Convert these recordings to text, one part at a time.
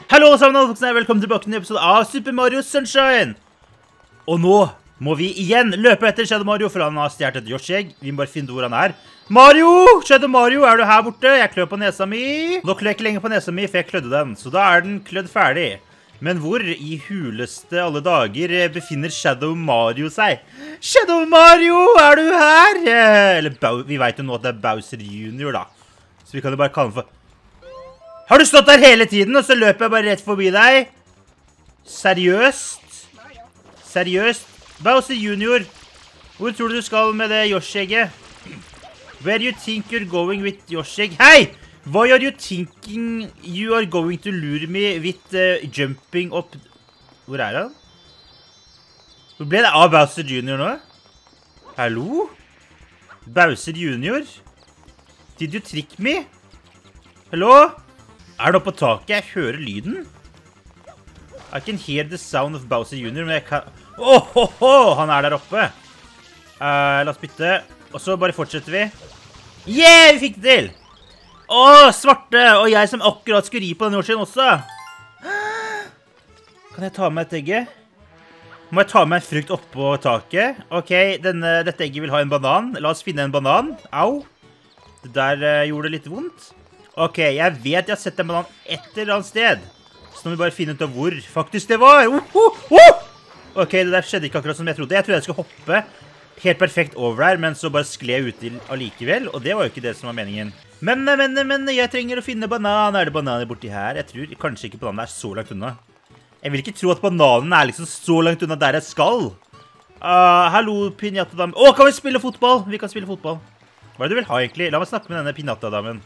Hallo alle sammen, velkommen tilbake til en episode av Super Mario Sunshine. Og nå må vi igjen løpe etter Shadow Mario, for han har stjert et Yoshi-egg. Vi må bare finne hvor han er. Mario! Shadow Mario, er du her borte? Jeg klør på nesa mi. Nå klør jeg ikke lenger på nesa mi, for jeg klødde den. Så da er den klødd ferdig. Men hvor i huleste alle dager befinner Shadow Mario seg? Shadow Mario, er du her? Eller vi vet jo nå at det er Bowser Jr. da. Så vi kan jo bare kalle den for... Har du stått der hele tiden, og så løper jeg bare rett forbi deg? Seriøst? Seriøst? Bowser Jr., hvor tror du du skal med det Yoshi-egget? Where you think you're going with Yoshi-egg? Hei! Why are you thinking you are going to lure me with jumping up? Hvor er han? Hvor ble det av Bowser Jr. nå? Hallo? Bowser Jr.? Did you trick me? Hallo? Er det oppe på taket? Jeg hører lyden. I can hear the sound of Bowser Jr., men jeg kan... Han er der oppe. La oss bytte. Og så bare fortsetter vi. Yeah, vi fikk det til! Svarte! Og jeg som akkurat skulle ri på den Yoshien også. Kan jeg ta med et egget? Må jeg ta med en frukt oppå taket? Ok, dette egget vil ha en banan. La oss finne en banan. Au! Det der gjorde det litt vondt. Ok, jeg vet jeg har sett en banan et eller annet sted. Så nå må vi bare finne ut av hvor faktisk det var. Ok, det der skjedde ikke akkurat som jeg trodde. Jeg trodde jeg skulle hoppe helt perfekt over her, men så bare skled jeg ut til allikevel. Og det var jo ikke det som var meningen. Men, jeg trenger å finne banan. Er det bananer borti her? Jeg tror kanskje ikke bananen er så langt unna. Jeg vil ikke tro at bananen er liksom så langt unna der jeg skal. Hallo, pinata-damen. Kan vi spille fotball? Vi kan spille fotball. Hva er det du vil ha egentlig? La meg snakke med denne pinata-damen.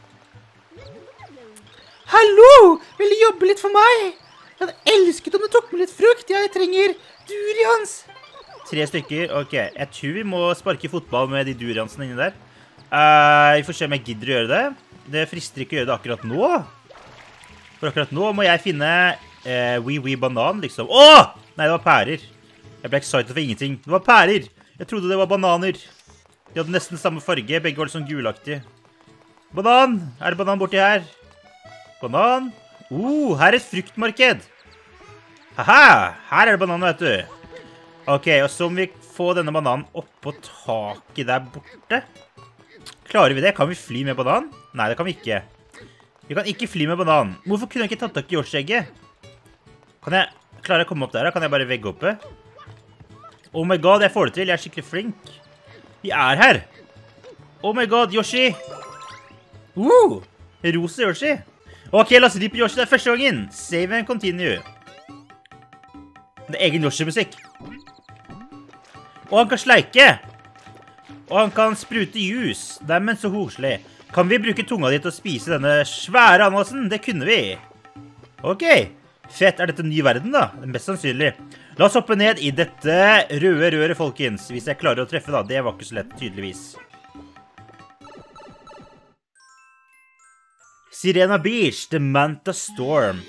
Hallo! Vil du jobbe litt for meg? Jeg hadde elsket om du tok med litt frukt. Jeg trenger durians. 3 stykker. Ok, jeg tror vi må sparke fotball med de duriansene inni der. Vi får se om jeg gidder å gjøre det. Det frister ikke å gjøre det akkurat nå. For akkurat nå må jeg finne wee banan, liksom. Nei, det var pærer. Jeg ble excited for ingenting. Det var pærer. Jeg trodde det var bananer. De hadde nesten samme farge. Begge var litt sånn gulaktige. Banan! Er det banan borti her? Banan. Her er et fruktmarked. Haha, her er det banan, vet du. Ok, og så må vi få denne bananen opp på taket der borte. Klarer vi det? Kan vi fly med banan? Nei, det kan vi ikke. Vi kan ikke fly med banan. Hvorfor kunne jeg ikke tatt tak i Yoshi-egget? Klarer jeg å komme opp der? Kan jeg bare vegge oppe? Oh my god, jeg får det til. Jeg er skikkelig flink. Vi er her. Oh my god, Yoshi. Rosa Yoshi. Ok, la oss ri på Yoshi, det er første gangen. Save and continue. Det er egen Yoshi-musikk. Og han kan sleike. Og han kan sprute juice. Neimen, så koselig. Kan vi bruke tunga di til å spise denne svære ananasen? Det kunne vi. Ok. Fett, er dette en ny verden da? Mest sannsynlig. La oss hoppe ned i dette røde røret, folkens. Hvis jeg klarer å treffe da. Det var ikke så lett, tydeligvis. Sirena Beach, The Manta Storm.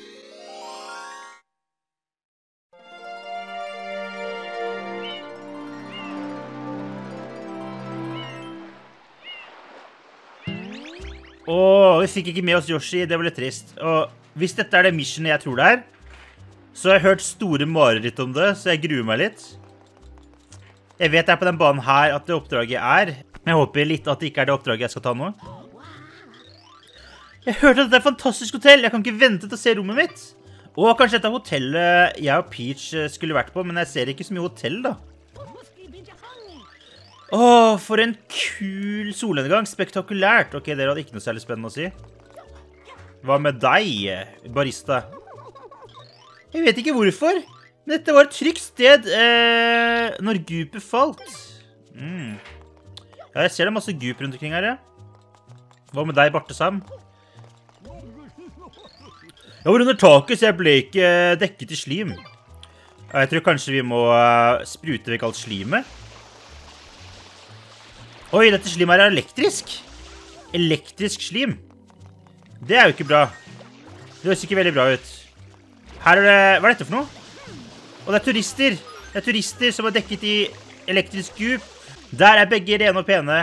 Vi fikk ikke med oss Yoshi, det var litt trist. Og hvis dette er det missionet jeg tror det er, så har jeg hørt store mareritt om det, så jeg gruer meg litt. Jeg vet det er på den banen her at det oppdraget er. Men jeg håper litt at det ikke er det oppdraget jeg skal ta nå. Jeg hørte at dette er et fantastisk hotell. Jeg kan ikke vente til å se rommet mitt. Kanskje dette er hotellet jeg og Peach skulle vært på, men jeg ser ikke så mye hotell da. For en kul solnedgang. Spektakulært. Ok, dere hadde ikke noe særlig spennende å si. Hva med deg, barista? Jeg vet ikke hvorfor, men dette var et trygt sted når gupet falt. Ja, jeg ser det er masse gup rundt omkring her, ja. Hva med deg, Bartesam? Jeg var under taket, så jeg ble ikke dekket i slim. Jeg tror kanskje vi må sprute vekk alt slimet. Oi, dette slimet her er elektrisk. Elektrisk slim. Det er jo ikke bra. Det høres ikke veldig bra ut. Her er det... Hva er dette for noe? Det er turister. Det er turister som er dekket i elektrisk gup. Der er begge rene og pene.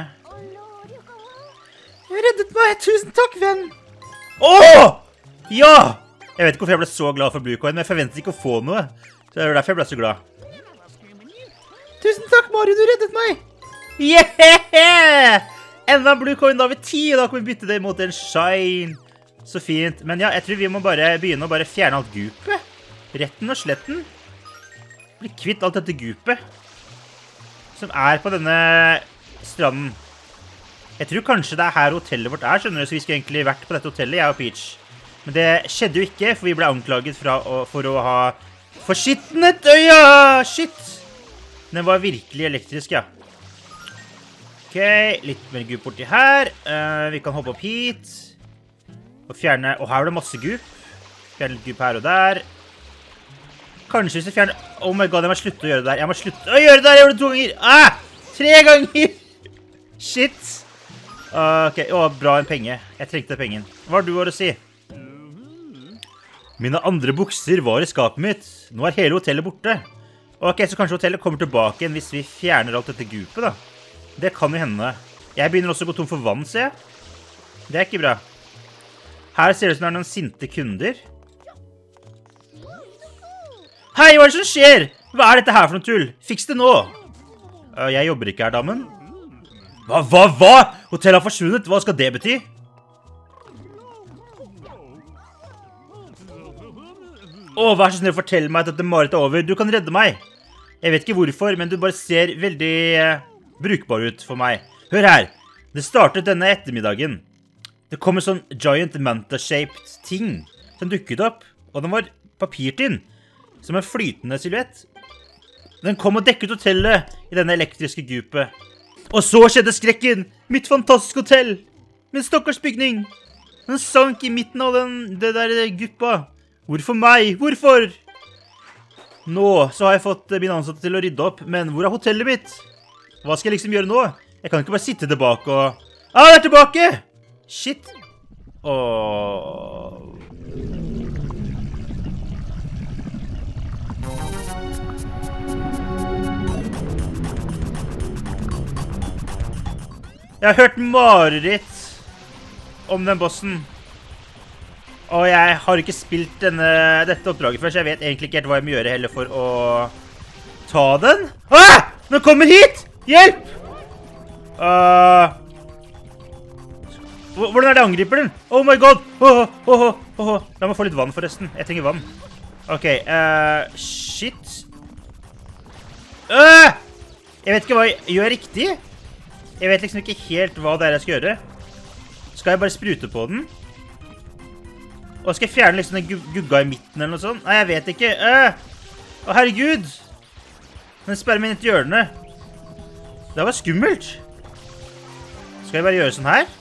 Du reddet meg. Tusen takk, venn. Ja! Jeg vet ikke hvorfor jeg ble så glad for Blue Coin, men jeg forventet ikke å få noe. Så det er derfor jeg ble så glad. Tusen takk, Mario, du reddet meg! Yeah! Enda Blue Coin, da har vi 10, og da kan vi bytte det mot en shine. Så fint. Men ja, jeg tror vi må bare begynne å bare fjerne alt gupet. Retten og sletten. Bli kvitt alt dette gupet. Som er på denne stranden. Jeg tror kanskje det er her hotellet vårt er, skjønner du, så vi skulle egentlig vært på dette hotellet, jeg og Peach. Men det skjedde jo ikke, for vi ble anklaget for å ha forskitnet øya! Shit! Den var virkelig elektrisk, ja. Ok, litt mer gup borti her. Vi kan hoppe opp hit. Og fjerne... Og her er det masse gup. Fjerne litt gup her og der. Kanskje hvis vi fjerner... Oh my god, jeg må slutte å gjøre det der. Jeg må slutte å gjøre det der! Jeg gjorde det 2 ganger! Ah! 3 ganger! Shit! Ok, bra en penge. Jeg trengte pengen. Hva har du å si? Mine andre bukser var i skapet mitt. Nå er hele hotellet borte. Ok, så kanskje hotellet kommer tilbake igjen hvis vi fjerner alt dette gupet, da. Det kan jo hende. Jeg begynner også å gå tom for vann, ser jeg. Det er ikke bra. Her ser det ut som det er noen sinte kunder. Hei, hva er det som skjer? Hva er dette her for noe tull? Fiks det nå. Jeg jobber ikke her, damen. Hva? Hotellet har forsvunnet. Hva skal det bety? Vær så snill, fortell meg at dette Marit er over. Du kan redde meg. Jeg vet ikke hvorfor, men du bare ser veldig brukbar ut for meg. Hør her. Det startet denne ettermiddagen. Det kom en sånn giant manta-shaped ting som dukket opp, og den var papirtinn, som en flytende silhuett. Den kom og dekket hotellet i denne elektriske gupet. Og så skjedde skrekken! Mitt fantastiske hotell! Min stakkars bygning! Den sank i midten av det der guppa. Hvorfor meg? Hvorfor? Nå så har jeg fått min ansatte til å rydde opp, men hvor er hotellet mitt? Hva skal jeg liksom gjøre nå? Jeg kan ikke bare sitte tilbake og... det er tilbake! Shit. Jeg har hørt mareritt om den bossen. Og jeg har ikke spilt dette oppdraget før, så jeg vet egentlig ikke helt hva jeg må gjøre heller for å ta den. Den kommer hit! Hjelp! Hvordan er det angriper den? Oh my god! La meg få litt vann forresten. Jeg trenger vann. Ok, shit. Jeg vet ikke hva jeg gjør riktig. Jeg vet liksom ikke helt hva det er jeg skal gjøre. Skal jeg bare sprute på den? Og skal jeg fjerne liksom den gugga i midten eller noe sånt? Nei, jeg vet ikke. Herregud! Den sperrer meg inn i et hjørne. Det var skummelt. Skal jeg bare gjøre sånn her?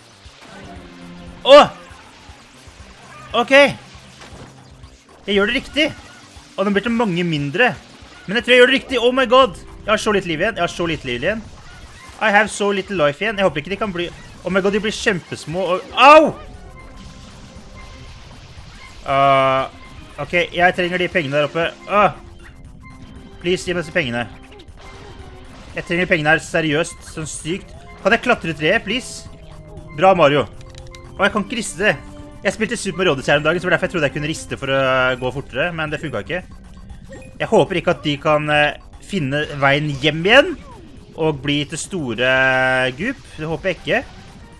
Ok. Jeg gjør det riktig. Og den blir til mange mindre. Men jeg tror jeg gjør det riktig. Oh my god! Jeg har så litt liv igjen. I have so little life igjen. Jeg håper ikke de kan bli... Oh my god, de blir kjempesmå. Au! Ok, jeg trenger de pengene der oppe. Please, gi meg disse pengene. Jeg trenger pengene her seriøst, sånn sykt. Kan jeg klatre treet, please? Bra, Mario. Jeg kan ikke riste det. Jeg spilte Super Mario Odyssey her om dagen, så det var derfor jeg trodde jeg kunne riste for å gå fortere, men det funket ikke. Jeg håper ikke at de kan finne veien hjem igjen, og bli til store gup. Det håper jeg ikke.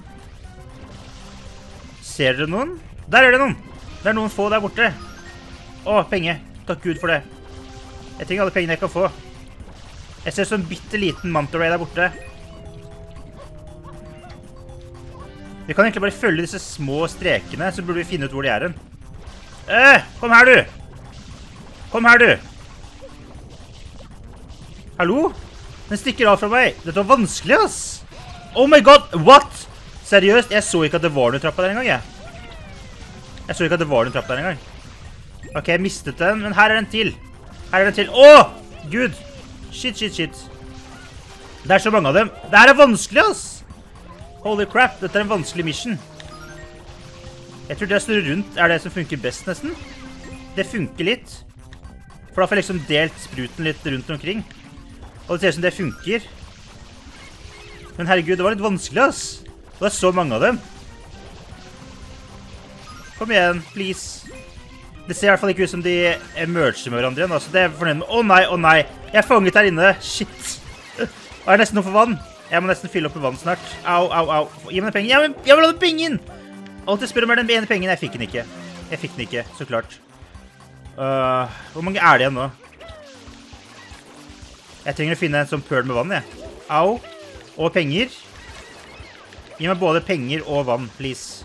Ser dere noen? Der er det noen! Det er noen få der borte. Penger. Takk Gud for det. Jeg trenger alle pengene jeg kan få. Jeg ser sånn bitteliten manta ray der borte. Vi kan egentlig bare følge disse små strekene, så burde vi finne ut hvor de er hen. Kom her, du! Kom her, du! Hallo? Den stikker av fra meg. Dette var vanskelig, ass! Oh my god, what? Seriøst, jeg så ikke at det var noen trappa der en gang, jeg. Jeg så ikke at det var noen trapp der en gang. Ok, jeg mistet den, men her er den til. Her er den til. Gud. Shit. Det er så mange av dem. Det her er vanskelig, ass. Holy crap, dette er en vanskelig mission. Jeg tror det å snurre rundt er det som funker best, nesten. Det funker litt. For da får jeg liksom delt spruten litt rundt omkring. Og det ser ut som det funker. Men herregud, det var litt vanskelig, ass. Det er så mange av dem. Kom igjen, please. Det ser i hvert fall ikke ut som de merger med hverandre igjen, så det er jeg fornøyd med. Å nei, jeg er fanget her inne. Shit. Og jeg er nesten noe for vann. Jeg må nesten fylle opp med vann snart. Au. Gi meg den pengen. Jeg vil ha den pengen! Alltid spør om den ene pengen. Jeg fikk den ikke, så klart. Hvor mange er det igjen nå? Jeg trenger å finne en sånn pearl med vann, jeg. Au. Og penger. Gi meg både penger og vann, please.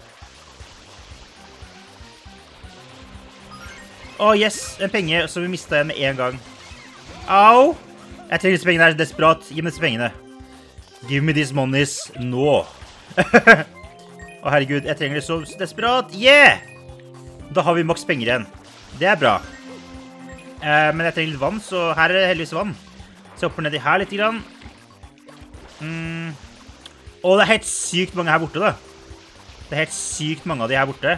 Yes, en penge som vi mistet igjen med en gang. Au! Jeg trenger disse pengene her, desperat. Gi meg disse pengene. Give me these monies nå. Herregud, jeg trenger det så desperat. Yeah! Da har vi maks penger igjen. Det er bra. Men jeg trenger litt vann, så her er det heldigvis vann. Så jeg hopper ned i her litt grann. Det er helt sykt mange her borte, da. Det er helt sykt mange av de her borte.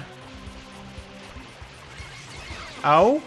Au.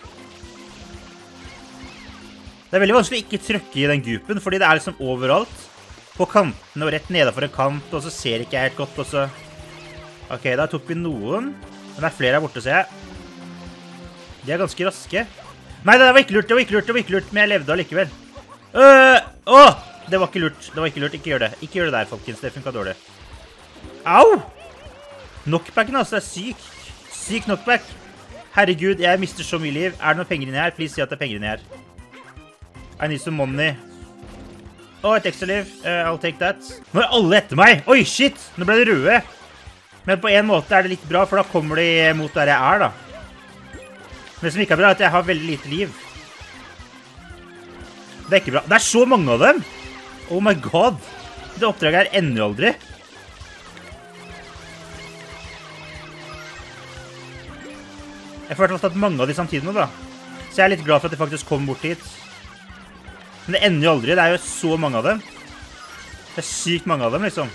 Det er veldig vanskelig å ikke trykke i den gupen, fordi det er liksom overalt. På kantene og rett nedenfor en kant, og så ser ikke jeg helt godt, og så... Ok, da tok vi noen. Men det er flere her borte, ser jeg. De er ganske raske. Nei, det var ikke lurt, men jeg levde allikevel. Det var ikke lurt, ikke gjør det. Ikke gjør det der, folkens, det funket dårlig. Au! Knockbacken, altså, det er syk. Syk knockback. Herregud, jeg mister så mye liv. Er det noen penger inni her? Please si at det er penger inni her. I need some money. Et ekstra liv. I'll take that. Nå er alle etter meg. Oi, shit! Nå ble det røde. Men på en måte er det litt bra, for da kommer de mot der jeg er, da. Men det som ikke er bra, er at jeg har veldig lite liv. Det er ikke bra. Det er så mange av dem! Oh my god! Det oppdraget her ender aldri. Jeg får i hvert fall tatt mange av de samtidig nå, da. Så jeg er litt glad for at de faktisk kom bort hit. Men det ender jo aldri. Det er jo så mange av dem. Det er sykt mange av dem, liksom.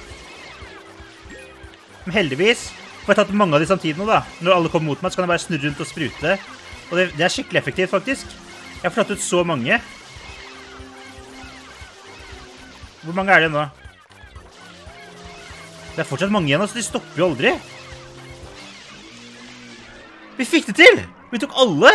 Men heldigvis får jeg tatt mange av de samtidig nå, da. Når alle kommer mot meg, så kan jeg bare snurre rundt og sprute. Og det er skikkelig effektivt, faktisk. Jeg får tatt ut så mange. Hvor mange er det nå? Det er fortsatt mange igjen, så de stopper jo aldri. Vi fikk det til! Vi tok alle!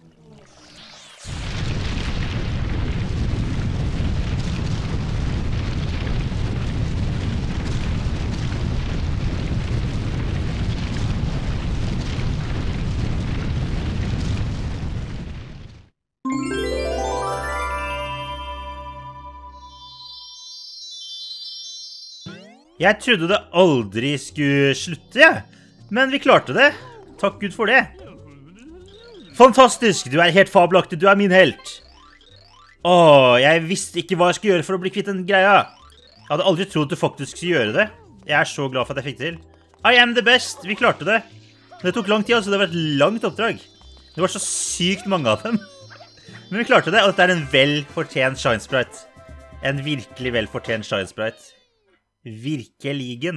Jeg trodde det aldri skulle slutte, jeg. Men vi klarte det. Takk Gud for det. Fantastisk, du er helt fabelaktig, du er min helt. Jeg visste ikke hva jeg skulle gjøre for å bli kvitt den greia. Jeg hadde aldri trodd du faktisk skulle gjøre det. Jeg er så glad for at jeg fikk det til. I am the best, vi klarte det. Det tok lang tid, altså det var et langt oppdrag. Det var så sykt mange av dem. Men vi klarte det, og dette er en velfortjent Shine Sprite. En virkelig velfortjent Shine Sprite. Virkeligen.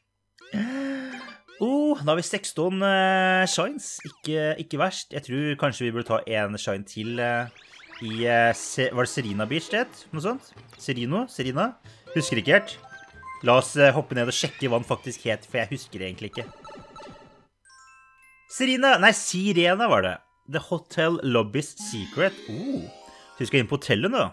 Da har vi 16 shines. Ikke verst. Jeg tror kanskje vi burde ta en shine til i, var det Serena Beach det? Noe sånt? Serena? Husker ikke helt. La oss hoppe ned og sjekke hva den faktisk het, for jeg husker det egentlig ikke. Sirena var det. The Hotel Lobby's Secret. Så vi skal inn på hotellet nå.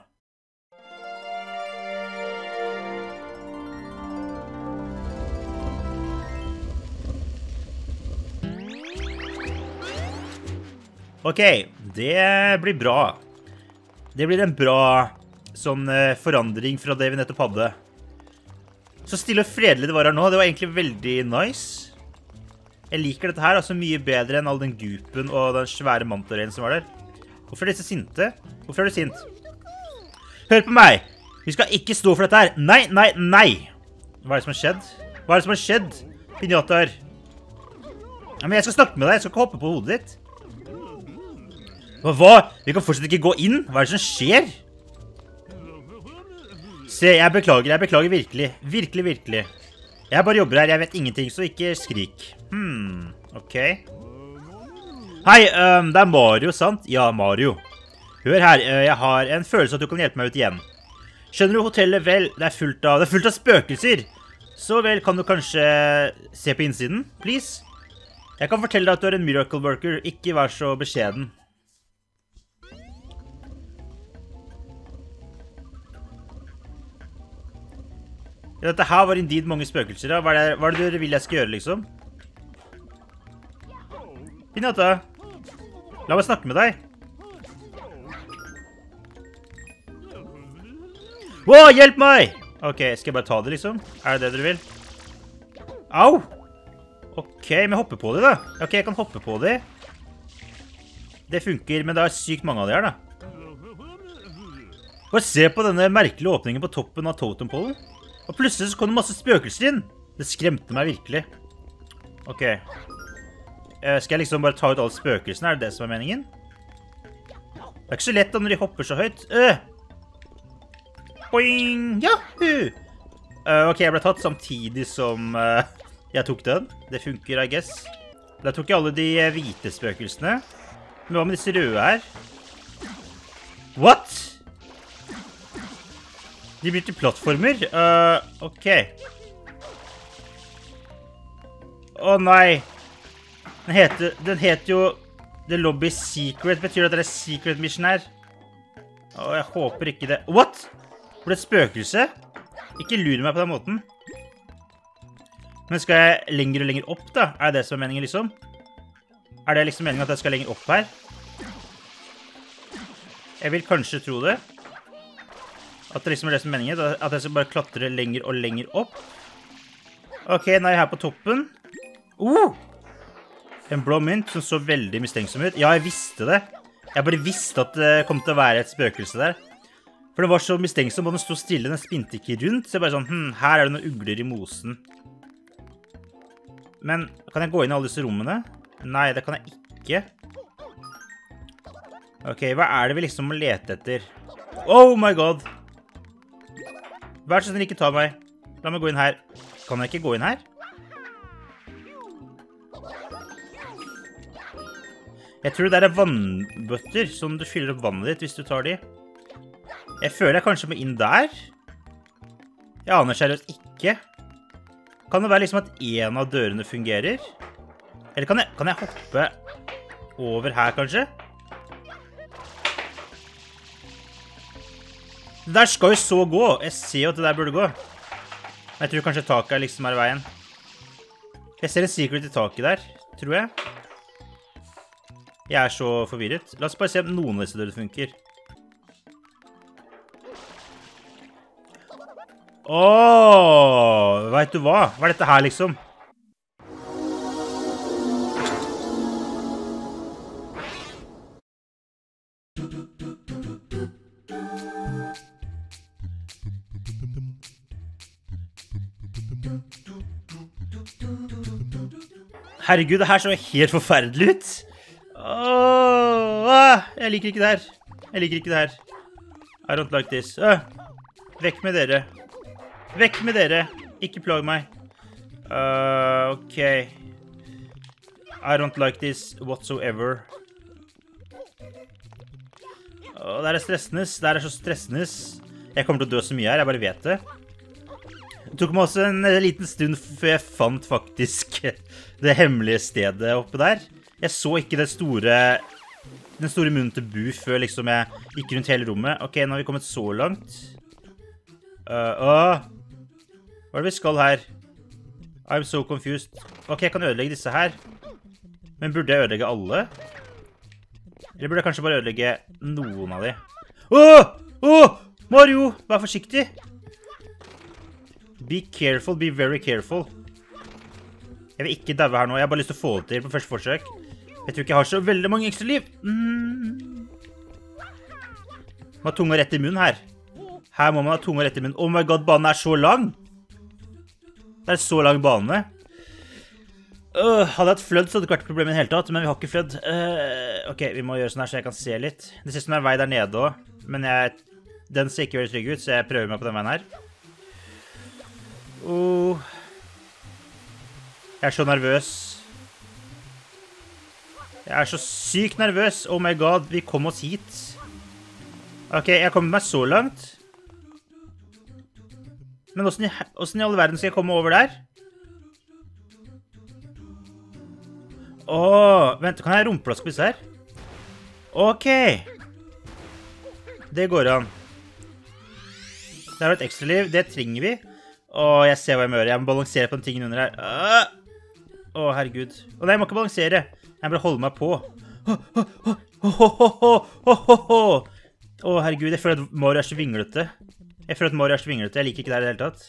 Ok, det blir bra. Det blir en bra sånn forandring fra det vi nettopp hadde. Så stille og fredelig det var her nå. Det var egentlig veldig nice. Jeg liker dette her altså mye bedre enn all den gupen og den svære mantorellen som var der. Hvorfor er disse sinte? Hvorfor er du sint? Hør på meg! Vi skal ikke stå for dette her. Nei! Hva er det som har skjedd? Pinjatar. Ja, men jeg skal snakke med deg. Jeg skal ikke hoppe på hodet ditt. Hva? Vi kan fortsatt ikke gå inn? Hva er det som skjer? Se, jeg beklager virkelig. Virkelig. Jeg bare jobber her, jeg vet ingenting, så ikke skrik. Ok. Hei, det er Mario, sant? Ja, Mario. Hør her, jeg har en følelse at du kan hjelpe meg ut igjen. Skjønner du hotellet vel? Det er fullt av spøkelser. Så vel, kan du kanskje se på innsiden, please? Jeg kan fortelle deg at du er en miracle worker. Ikke vær så beskjeden. Dette her var indeed mange spøkelser. Hva er det dere vil jeg skal gjøre, liksom? Pinata, la meg snakke med deg. Wow, hjelp meg! Ok, skal jeg bare ta det, liksom? Er det det dere vil? Au! Ok, men hoppe på det da. Ok, jeg kan hoppe på det. Det funker, men det er sykt mange av de her da. Bare se på denne merkelige åpningen på toppen av totempollen. Og plutselig så kom det masse spøkelser inn. Det skremte meg virkelig. Ok. Skal jeg liksom bare ta ut alle spøkelsene? Er det det som er meningen? Det er ikke så lett da når de hopper så høyt. Boing! Yahoo! Ok, jeg ble tatt samtidig som... jeg tok den. Det funker, I guess. Da tok jeg alle de hvite spøkelsene. Men hva med disse røde her? What? De blir til plattformer. Ok. Å nei. Den heter jo The Lobby Secret. Betyr det at det er Secret Mission her? Å, jeg håper ikke det. What? Var det et spøkelse? Ikke lur meg på den måten. Men skal jeg lenger og lenger opp da? Er det som er meningen liksom? Er det liksom meningen at jeg skal lenger opp her? Jeg vil kanskje tro det. At det liksom er det som er meningen. At jeg skal bare klatre lenger og lenger opp. Ok, nå er jeg her på toppen. En blå mynt som så veldig mistenksom ut. Ja, jeg visste det. Jeg bare visste at det kom til å være et spøkelse der. For den var så mistenksom, og den stod stille, den spinte ikke rundt. Så jeg bare sånn, her er det noen ugler i mosen. Men kan jeg gå inn i alle disse rommene? Nei, det kan jeg ikke. Ok, hva er det vi liksom må lete etter? Oh my god! Vær så snill, ikke ta meg. La meg gå inn her. Kan jeg ikke gå inn her? Jeg tror det er vannbøtter som du fyller opp vannet ditt hvis du tar de. Jeg føler jeg kanskje må inn der. Jeg aner seriøst ikke. Kan det være liksom at en av dørene fungerer? Eller kan jeg hoppe over her kanskje? Det der skal jo så gå. Jeg ser jo at det der burde gå. Jeg tror kanskje taket liksom er i veien. Jeg ser en secret i taket der, tror jeg. Jeg er så forvirret. La oss bare se om noen av disse dørene funker. Åh, vet du hva? Hva er dette her liksom? Herregud, det her så helt forferdelig ut. Jeg liker ikke det her. Jeg liker ikke det her. I don't like this. Vekk med dere. Vekk med dere. Ikke plag meg. Ok. I don't like this whatsoever. Det er stressende. Det er så stressende. Jeg kommer til å dø så mye her, jeg bare vet det. Det tok meg også en liten stund før jeg fant faktisk det hemmelige stedet oppe der. Jeg så ikke den store munnen til Bu før liksom jeg gikk rundt hele rommet. Ok, nå har vi kommet så langt. Hva er det vi skal her? I'm so confused. Ok, jeg kan ødelegge disse her. Men burde jeg ødelegge alle? Eller burde jeg kanskje bare ødelegge noen av de? Mario, vær forsiktig. Be careful, be very careful. Jeg vil ikke daue her nå, jeg har bare lyst til å få det til på første forsøk. Jeg tror ikke jeg har så veldig mange ekstra liv. Man har tunga rett i munnen her. Her må man ha tunga rett i munnen. Oh my god, banen er så lang. Det er så lang bane. Hadde jeg hatt flødd så hadde det ikke vært et problem i det hele tatt, men vi har ikke flødd. Ok, vi må gjøre sånn her så jeg kan se litt. Det ser ut som det er en vei der nede også, men den ser ikke veldig trygg ut, så jeg prøver meg på den veien her. Jeg er så nervøs. Jeg er så sykt nervøs. Oh my god, vi kom oss hit. Ok, jeg har kommet meg så langt. Men hvordan i alle verden skal jeg komme over der? Vent, kan jeg rumplaske på disse her? Ok. Det går an. Det har et ekstra liv, det trenger vi. Jeg ser hva jeg må gjøre. Jeg må balansere på den tingen under her. Herregud. Nei, jeg må ikke balansere. Jeg må bare holde meg på. Herregud, jeg føler at Mario er så vinglete. Jeg liker ikke det her i det hele tatt.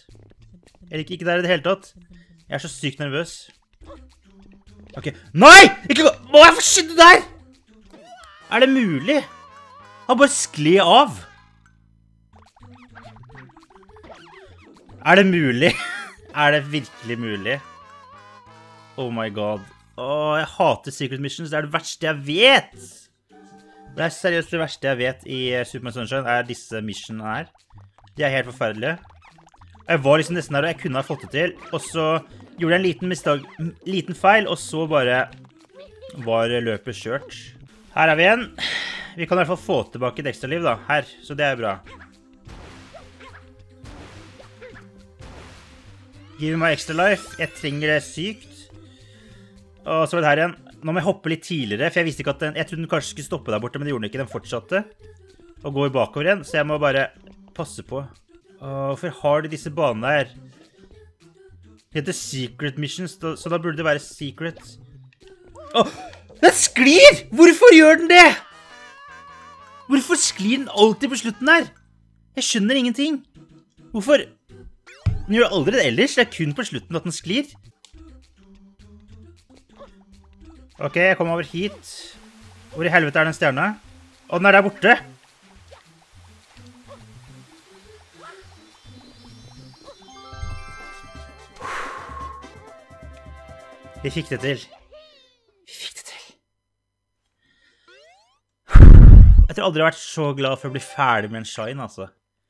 Jeg er så sykt nervøs. Ok. Nei! Ikke gå! Jeg får skytte der! Er det mulig? Han bare skled av. Er det mulig? Er det virkelig mulig? Oh my god. Jeg hater Secret Missions. Det er det verste jeg vet. Det er seriøst det verste jeg vet i Super Mario Sunshine, er disse missionene her. De er helt forferdelige. Jeg var liksom nesten her, og jeg kunne ha fått det til. Og så gjorde jeg en liten feil, og så bare var løpet kjørt. Her er vi igjen. Vi kan i hvert fall få tilbake et ekstra liv da, her. Så det er bra. Give meg extra life. Jeg trenger det sykt. Og så var det her igjen. Nå må jeg hoppe litt tidligere, for jeg visste ikke at jeg trodde den kanskje skulle stoppe der borte, men det gjorde den ikke. Den fortsatte. Og går bakover igjen, så jeg må bare passe på. Hvorfor har de disse banene her? Det heter Secret Missions, så da burde det være Secret. Den sklir! Hvorfor gjør den det? Hvorfor sklir den alltid på slutten her? Jeg skjønner ingenting. Hvorfor? Den gjør aldri det ellers, det er kun på slutten at den sklir. Ok, jeg kommer over hit. Hvor i helvete er den stjerna? Den er der borte. Vi fikk det til. Jeg tror aldri jeg har vært så glad for å bli ferdig med en shine, altså.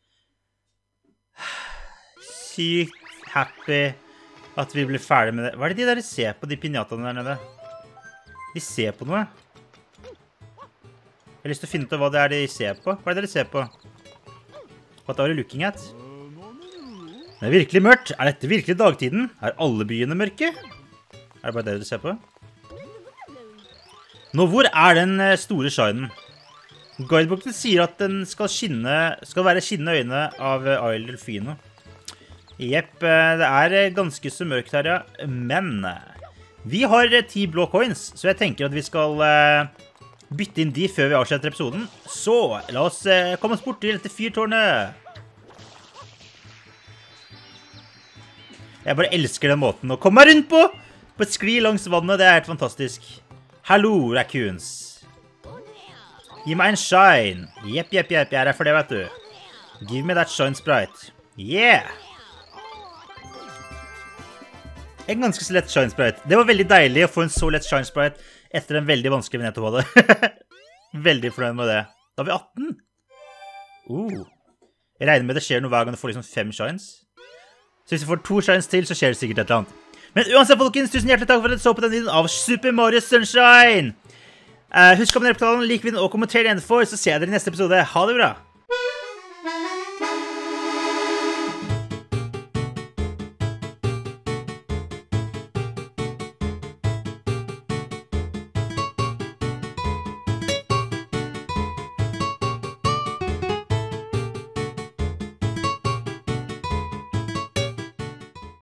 Sykt happy at vi blir ferdig med det. Hva er det de der ser på, de pinjataene der nede? De ser på noe. Jeg har lyst til å finne ut av hva det er de ser på. Hva er det de ser på? What are you looking at? Det er virkelig mørkt. Er dette virkelig dagtiden? Er alle byene mørke? Er det bare det du ser på? Nå, hvor er den store shinen? Guidebooken sier at den skal være skinnende øyne av Isle Delfino. Jepp, det er ganske så mørkt her, ja. Men vi har 10 blå coins, så jeg tenker at vi skal bytte inn de før vi avslutter episoden. Så la oss komme oss bort til dette fyrtårnet. Jeg bare elsker den måten å komme meg rundt på! På et skli langs vannet, det er helt fantastisk. Hallo, raccoons. Gi meg en shine. Jepp, jeg er her for det, vet du. Give me that shine sprite. Yeah! En ganske så lett shine sprite. Det var veldig deilig å få en så lett shine sprite etter en veldig vanskelig vignett å ha det. Veldig fornøyd med det. Da har vi 18. Jeg regner med det skjer noe hver gang du får liksom 5 shines. Så hvis vi får 2 shines til, så skjer det sikkert et eller annet. Men uansett, folkens, tusen hjertelig takk for at dere så på denne videoen av Super Mario Sunshine. Husk å abonnere på kanalen, like videoen og kommenter det for, så ser jeg dere i neste episode. Ha det bra!